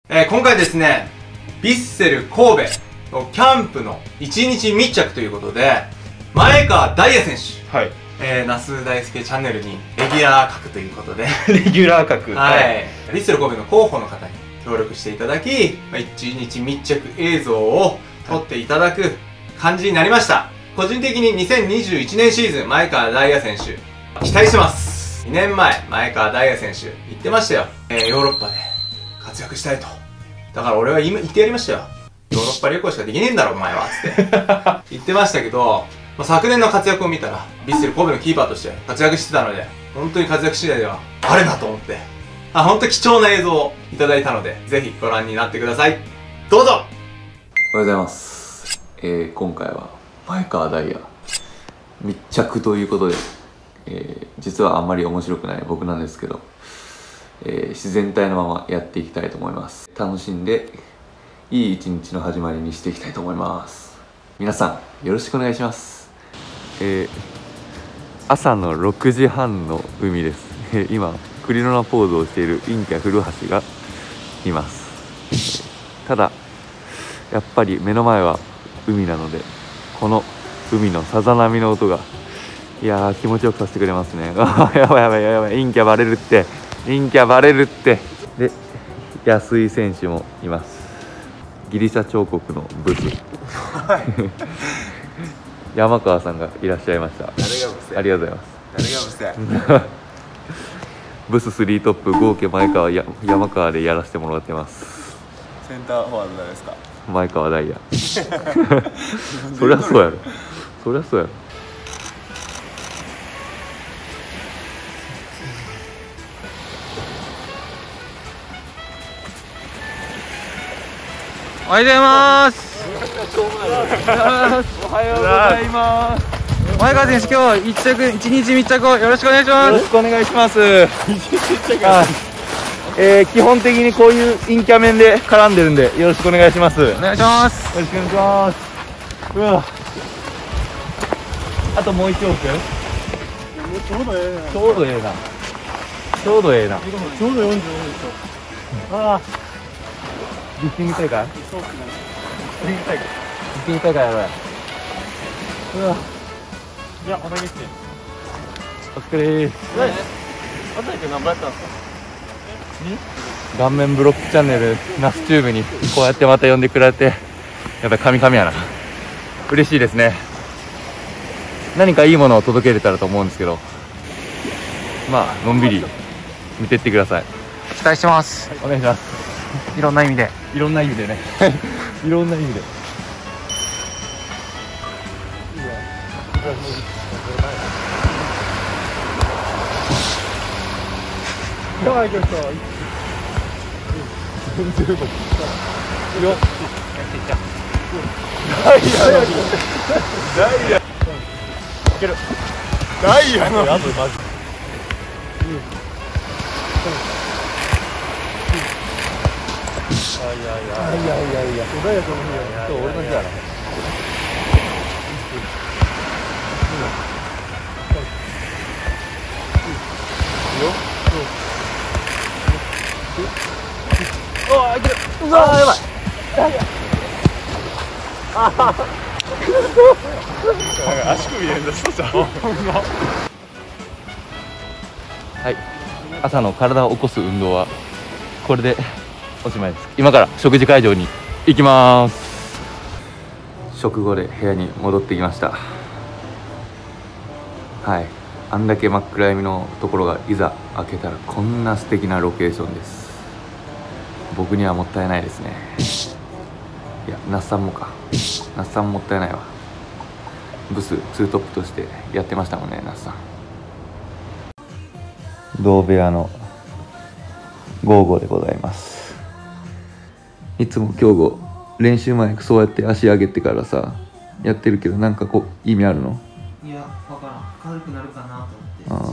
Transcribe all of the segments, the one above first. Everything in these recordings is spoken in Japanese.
今回ですね、ヴィッセル神戸のキャンプの1日密着ということで、前川大也選手、 はい、 那須大輔チャンネルにレギュラー格ということでレギュラー格、 はい、ヴィッセル神戸の広報の方に協力していただき、1日密着映像を撮っていただく感じになりました。個人的に2021年シーズン、前川大也選手、期待してます。2年前、前川大也選手、言ってましたよ。ヨーロッパで活躍したいと。だから俺は今言ってやりましたよ。ヨーロッパ旅行しかできねえんだろ、お前は。つって言ってましたけど、昨年の活躍を見たら、ヴィッセル神戸のキーパーとして活躍してたので、本当に活躍次第ではあれだと思って、本当貴重な映像をいただいたので、ぜひご覧になってください。どうぞ。 おはようございます。今回は前川大也密着ということで、実はあんまり面白くない僕なんですけど、自然体のままやっていきたいと思います。楽しんでいい一日の始まりにしていきたいと思います。皆さんよろしくお願いします。朝の6時半の海です。今クリロナポーズをしている陰キャ古橋がいます。ただやっぱり目の前は海なので、この海のさざ波の音がいやー気持ちよくさせてくれますね。やばいやばいやばい、陰キャバレるって、陰キャバレるって。で安井選手もいます。ギリシャ彫刻のブス山川さんがいらっしゃいました。 誰がブスや。 ありがとうございます。 誰がブスや。 ブス3トップ合計前川山川でやらせてもらってます。 センターフォワード誰ですか。 前川大也そりゃそうやろ、そりゃそうやろ。 おはようございます。おはようございます。前川選手、今日一日密着をよろしくお願いします。 よろしくお願いします。基本的にこういう陰キャ面で絡んでるんでよろしくお願いします。 お願いします。 よろしくお願いします。うわ、あともう一往復。ちょうどええな。ちょうどええな。ちょうどええな。ちょうど45分でしょ。ああ。リフティング大会。そうですね。リフティング大会やろうや。うわ。いや、お願いして。お疲れー。あたりって何倍やったんですか。顔面ブロックチャンネルナスチューブにこうやってまた呼んでくれて、やっぱり神々やな。嬉しいですね。何かいいものを届けれたらと思うんですけど、まあのんびり見てってください。 期待してます。 お願いします。 いろんな意味で。 いろんな意味でね。いろんな意味で。ダイヤのやつマジ。いや、ダイヤこの日や。そう、俺の日やな。ああ、いける。うわー、やばい。足首連打しそうじゃん。はい、朝の体を起こす運動はこれでおしまいです。今から食事会場に行きます。 食後で部屋に戻ってきました。はい、あんだけ真っ暗闇のところがいざ開けたらこんな素敵なロケーションです。僕にはもったいないですね。いや、那須さんもか。那須さんもったいないわ。ブス2トップとしてやってましたもんね、那須さん。同部屋のゴーゴーでございます。いつも京吾練習前そうやって足上げてからさやってるけど、なんかこう意味あるの？ いや、わからん。軽くなるかなと思って。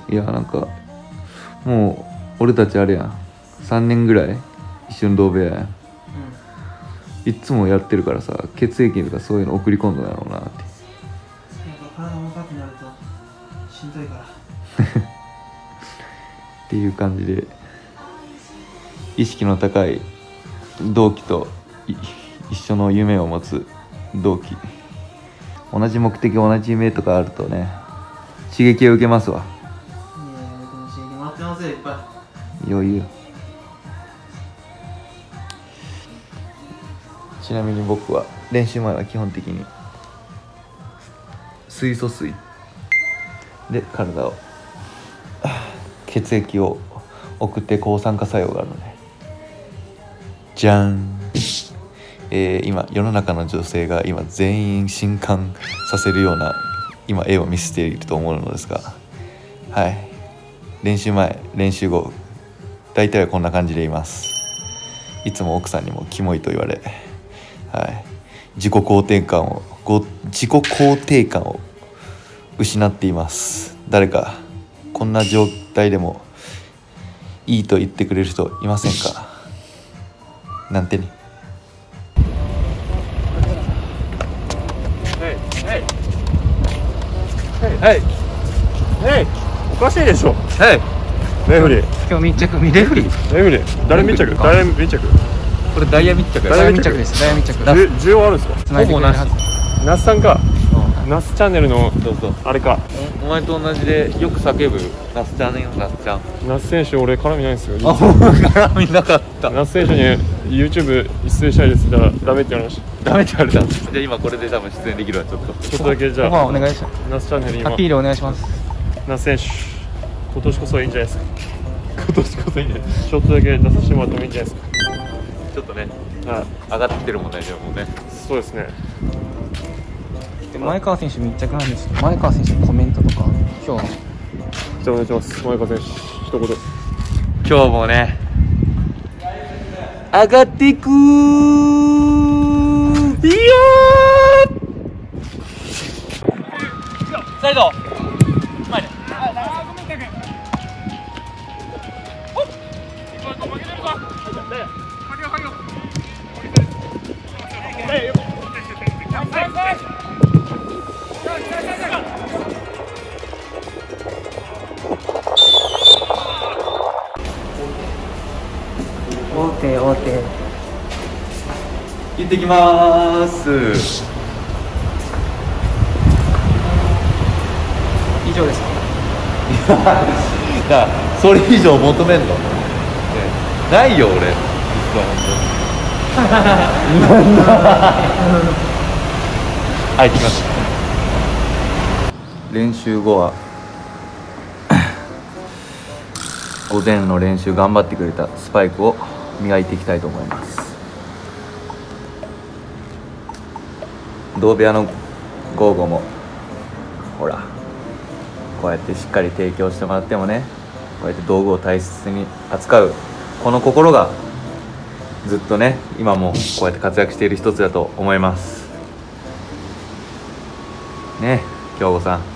いや、なんかもう俺たちあれやん、3年ぐらい一緒に同部屋やん。いつもやってるからさ、血液とかそういうの送り込んだんだろうなって。 体も重くなるとしんどいからっていう感じで意識の高い同期と一緒の夢を持つ同期、同じ目的同じ夢とかあるとね刺激を受けますわ。 いや僕も刺激もらってますよいっぱい。 余裕。ちなみに僕は練習前は基本的に水素水で体を血液を送って抗酸化作用があるので、じゃん、今世の中の女性が今全員震撼させるような今絵を見せていると思うのですが、はい、練習前練習後大体はこんな感じでいます。いつも奥さんにもキモいと言われ、はい、自己肯定感を失っています。誰かこんな状態でもいいと言ってくれる人いませんかなんてね。 はいおかしいでしょ。レフリー今日密着レフリーレフリー誰密着これダイヤ密着ダイヤ密着ですダイヤ密着需要あるんですか。 繋いでくれるはず。 那須さんか。那須チャンネルのあれか。 お前と同じでよく叫ぶ那須ちゃんねよ那須ちゃん。 那須選手俺絡みないんですよ。 絡みなかった。 那須選手に YouTube 出演したいですって言ったらダメって言われました。 ダメって言われた。じゃあ今これで多分出演できるわ。ちょっとだけじゃオファーあお願いします。 那須チャンネル今アピールお願いします。 那須選手今年こそいいんじゃないですか。 今年こそいいんじゃない。 ちょっとだけ出させてもらってもいいんじゃないですか。 ちょっとねはい上がってきてるもんね。じゃあもうね。 そうですね。 で前川選手密着なんですけど、前川選手のコメントとか今日じゃあお願いします。前川選手一言。 今日もね上がっていくビヨーサイド前で大手行ってきまーす。 以上ですか。 だからそれ以上求めんの、ね、ないよ俺実ははい来ました。練習後は午前の練習頑張ってくれたスパイクを磨いていきたいと思います。同部屋のゴーゴもほらこうやってしっかり提供してもらってもね、こうやって道具を大切に扱うこの心がずっとね今もこうやって活躍している一つだと思いますね。京吾さん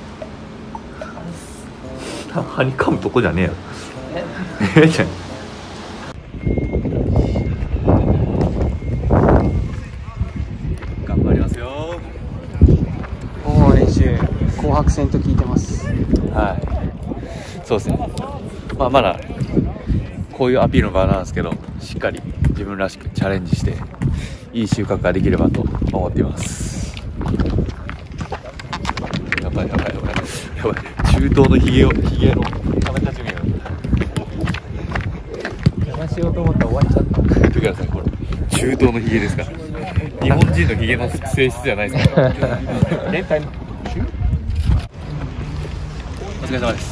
はにかむとこじゃねえよじゃ頑張りますよ。 もう練習紅白戦と聞いてます。 はい、そうですね。まあまだこういうアピールの場なんですけど、しっかり自分らしくチャレンジしていい収穫ができればと思っています。やばいやばいやばいやばい、中東のヒゲの食べ始めよ。 邪魔しようと思ったら終わっちゃった。 見てください、これ中東のヒゲですから。日本人のヒゲの性質じゃないですから現代のお疲れ様です。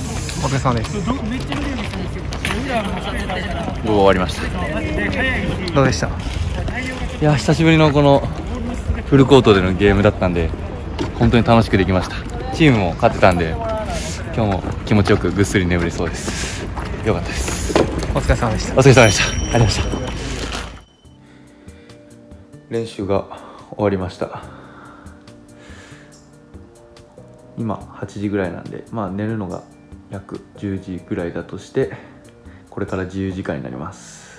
お疲れ様です。 午後終わりました。 どうでした？ いや久しぶりのこのフルコートでのゲームだったんで本当に楽しくできました。チームも勝ってたんで今日も気持ちよくぐっすり眠れそうです。よかったです。 お疲れ様でした。 お疲れ様でした。ありがとうございました。練習が終わりました。今8時ぐらいなんで、まあ寝るのが約10時ぐらいだとしてこれから自由時間になります。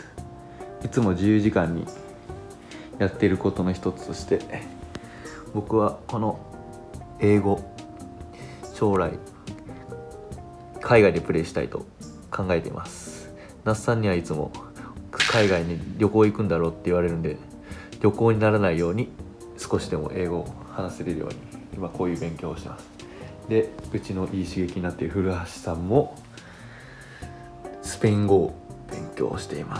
いつも自由時間にやっていることの一つとして僕はこの英語将来海外でプレイしたいと考えています。那須さんにはいつも海外に旅行行くんだろうって言われるんで、旅行にならないように少しでも英語を話せれるように今こういう勉強をしてます。でうちのいい刺激になっている古橋さんもスペイン語を勉強しています。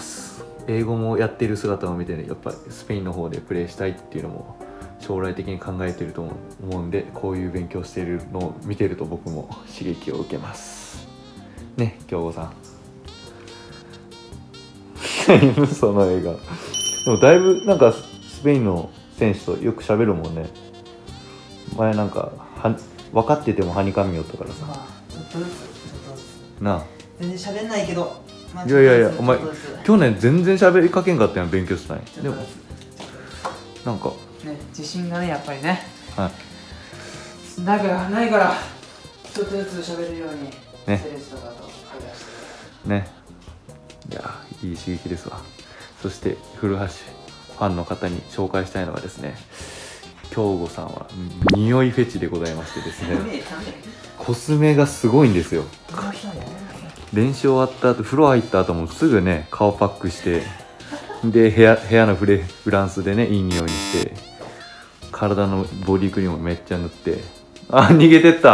英語もやっている姿を見てね、やっぱりスペインの方でプレーしたいっていうのも将来的に考えていると思うんで、こういう勉強しているのを見てると僕も刺激を受けますね。京吾さんその映画でもだいぶなんかスペインの選手とよく喋るもんね。前なんか分かっててもはにかみよったからさ、 まあちょっとずつなあ。 全然喋んないけど、まあいやいやいや、お前ちょっとずつ去年全然喋りかけんかったやん、勉強してない。でもなんかね、自信がね、やっぱりね、 はい、 なんかないからちょっとずつ喋れるようにねセレスとかと会話してね、いやいい刺激ですわ。そして古橋ファンの方に紹介したいのはですね、京吾さんは匂いフェチでございましてですね、コスメがすごいんですよ。練習終わった後、風呂入った後もすぐね顔パックして、で部屋のフランスでねいい匂いにして、体のボディクリームめっちゃ塗って、あ、逃げてった。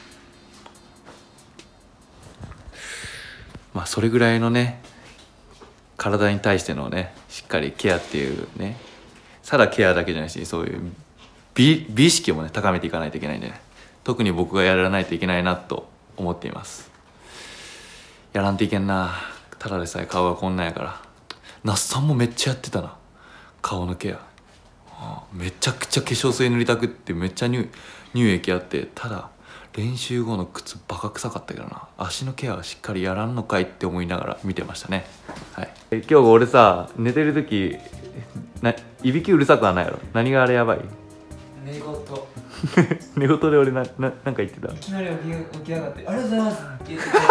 まあそれぐらいのね体に対してのねしっかりケアっていうね、ただケアだけじゃないし、そういう美意識もね高めていかないといけないんでね、特に僕がやらないといけないなと思っています。やらんといけんな。ただでさえ顔がこんなんやから。那須さんもめっちゃやってたな、顔のケア。めちゃくちゃ化粧水塗りたくってめっちゃ乳液あって、ただ練習後の靴バカ臭かったけどな。足のケアはしっかりやらんのかいって思いながら見てましたね。はい。今日俺さ寝てる時いびきうるさくはないやろ。何があれやばい？ 寝言寝言で俺なんか言ってた。 いきなり起き上がって「ありがとうございます」って言って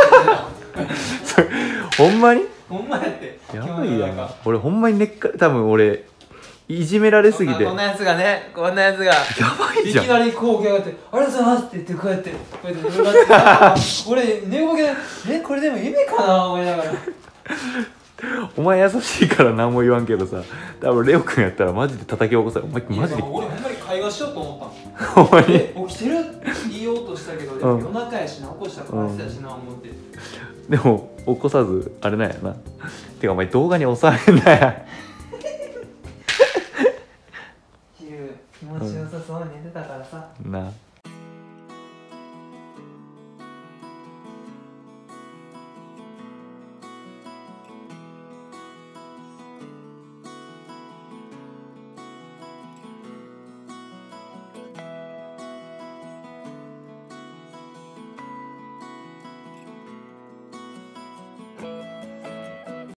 ほんまに？ ほんまやって。 やばいやん。俺ほんまに多分俺いじめられすぎてこんなやつがね、こんなやつがやばいじゃん。 いきなりこう起き上がって「ありがとうございます」って言ってこうやって寝がって俺寝ぼけでこれでも夢かな思いながら。 お前優しいから何も言わんけどさ、多分レオ君やったらマジで叩き起こされる。お前マジで俺ほんまに会話しようと思ったほんまに起きてるって言おうとしたけど、でも夜中やしな、起こしたらかわいそうやしな思って、 でも起こさずあれなんやな。てかお前動画に収めんなや。 気持ちよさそうに寝てたからさ、 な